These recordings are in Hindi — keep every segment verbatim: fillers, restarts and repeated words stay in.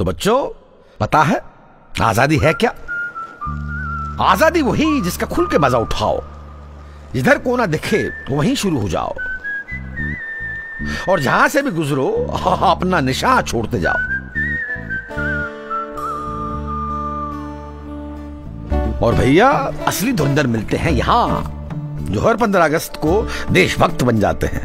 तो बच्चों, पता है आजादी है क्या? आजादी वही जिसका खुल के मजा उठाओ, जिधर कोना दिखे तो वहीं शुरू हो जाओ, और जहां से भी गुजरो अपना निशान छोड़ते जाओ। और भैया, असली धुरंधर मिलते हैं यहां, जो हर पंद्रह अगस्त को देशभक्त बन जाते हैं।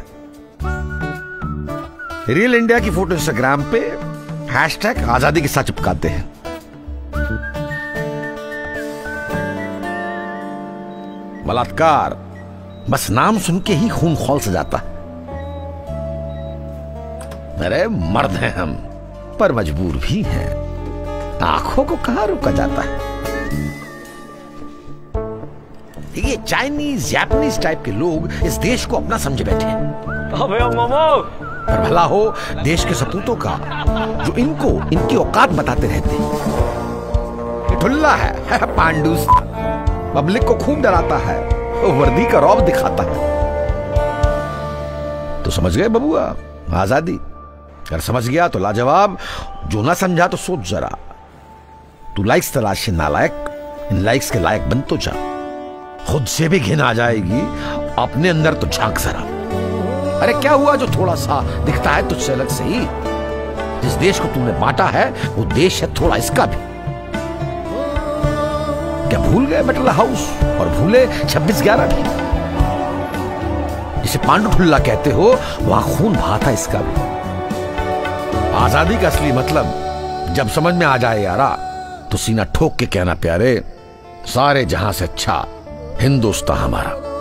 रियल इंडिया की फोटो इंस्टाग्राम पे हैशटैग आजादी के साथ चिपकाते हैं। बलात्कार बस नाम सुन के ही खून खौल से जाता है। अरे मर्द हैं हम, पर मजबूर भी हैं। आंखों को कहां रोका जाता है? ये चाइनीज जापानीज टाइप के लोग इस देश को अपना समझे बैठे हैं। पर भला हो देश के सपूतों का, जो इनको इनकी औकात बताते रहते हैं। ठुल्ला है, है पांडुस, पब्लिक को खूब डराता है, वर्दी का रौब दिखाता है। तो समझ गए बबुआ, आजादी। अगर समझ गया तो लाजवाब, जो ना समझा तो सोच जरा। तू लाइक्स तलाश नालायक, इन लाइक्स के लायक बन तो जा। खुद से भी घिन आ जाएगी, अपने अंदर तो झांक जरा। अरे क्या हुआ जो थोड़ा सा दिखता है तुझसे अलग से ही? जिस देश को तूने बांटा है वो देश है थोड़ा इसका भी। क्या भूल गए मेटल हाउस और भूले छब्बीस ग्यारह भी? जिसे पांडु ठुल्ला कहते हो, वहां खून बहा था इसका भी। आजादी का असली मतलब जब समझ में आ जाए यारा, तो सीना ठोक के कहना प्यारे, सारे जहां से अच्छा हिंदुस्तान हमारा।